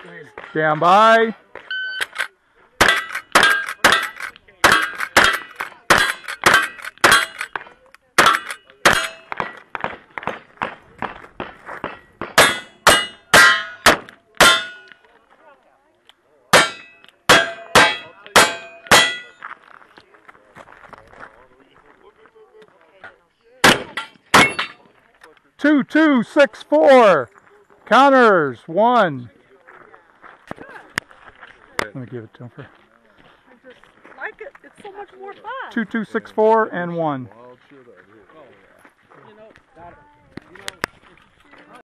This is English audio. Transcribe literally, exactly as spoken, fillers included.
Stand by. Two, two, six, four. Counters, one. Let me give it to him for. I just like it. It's so much more fun. Two, two, six, four, and one.